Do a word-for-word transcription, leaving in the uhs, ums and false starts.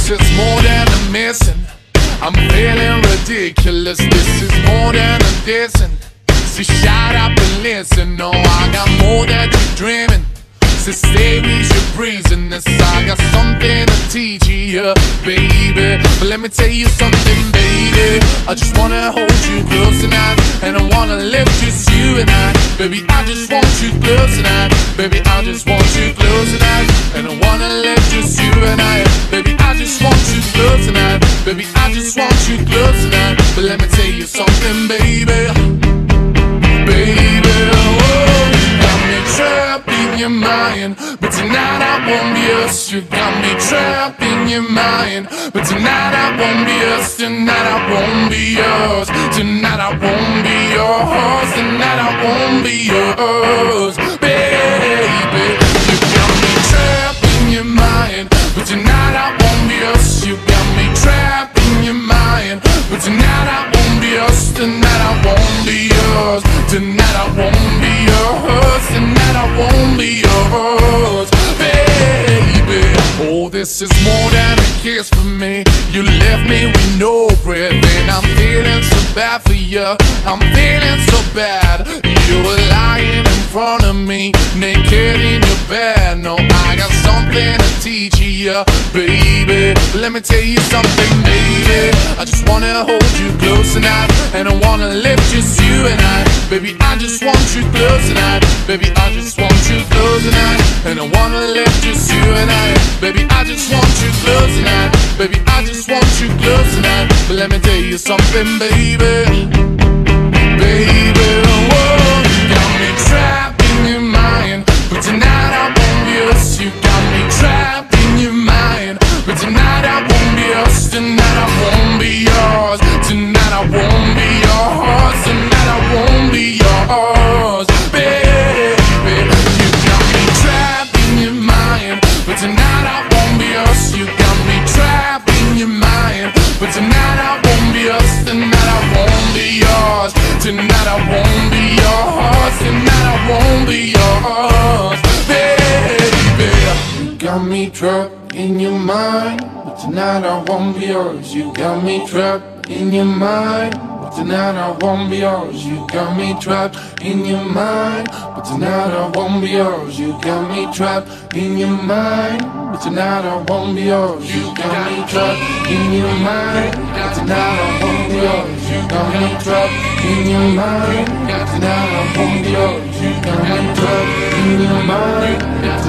This is more than a missing. I'm feeling ridiculous. This is more than a dissing. So shut up and listen. No, I got more that you're dreaming. So stay with your breezing. This I got something to teach you, baby. But let me tell you something, baby. I just wanna hold you close tonight, and I wanna live just you and I. Baby, I just want you close tonight. Baby, I just want you close tonight, and I wanna live just you and I. Baby, I just want you close tonight. Baby, I just want you close tonight. But let me tell you something, baby. Baby, oh, you got me trapped in your mind, but tonight I won't be yours. You got me trapped in your mind, but tonight I won't be yours. Tonight I won't be yours. Tonight I won't be yours. Tonight I won't be yours. Baby, you got me trapped in your mind, but tonight I won't be yours. You got me trapped in your mind, but tonight I won't be yours. Tonight I won't be yours. Tonight I won't be yours. Tonight I won't be yours, baby. Oh, this is more than a kiss for me. You left me with no breath, and I'm feeling so bad for you. I'm feeling so bad. You were lying in front of me, naked in your bed. No, I got something to teach you, baby. Let me tell you something, baby. I just wanna hold you close tonight, and I wanna live just you and I. Baby, I just want you close tonight. Baby, I just want you close tonight, and I wanna live just you and I. Baby, I just want you close tonight. Baby, I just want you close tonight. But let me tell you something, baby. Baby, whoa, you got me trapped in your mind, but tonight I won't be yours. You got me trapped in your mind, but tonight I won't be yours. Tonight I won't be yours. Tonight I won't be yours. Tonight I won't be yours, baby. You got me trapped in your mind, but tonight I won't be yours. You got me trapped in your mind, but tonight I won't be yours. Tonight I won't be yours. Tonight I won't be yours. Tonight I won't be yours, baby. You got me trapped in your mind, but tonight I won't be yours. You got me trapped in your mind, but tonight I won't be yours. You got me trapped in your mind, but tonight I won't be yours. You got me trapped in your mind, but tonight I won't be yours. You got me trapped in your mind, but tonight I won't be yours. You got me trapped in your mind, but tonight I won't be yours. You got me trapped in your mind.